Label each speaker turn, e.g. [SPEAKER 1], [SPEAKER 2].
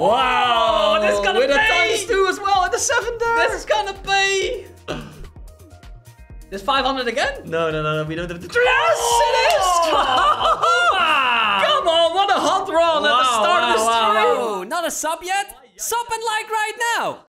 [SPEAKER 1] Wow.
[SPEAKER 2] This is gonna
[SPEAKER 1] with
[SPEAKER 2] be.
[SPEAKER 1] a ×2 as well and the 7 there.
[SPEAKER 2] This is gonna be. There's 500 again?
[SPEAKER 1] No, we don't have the... Yes,
[SPEAKER 2] Oh.
[SPEAKER 1] it is! Come on, what a hot run at the start of the stream!
[SPEAKER 3] Not a sub yet? Sub and like right now.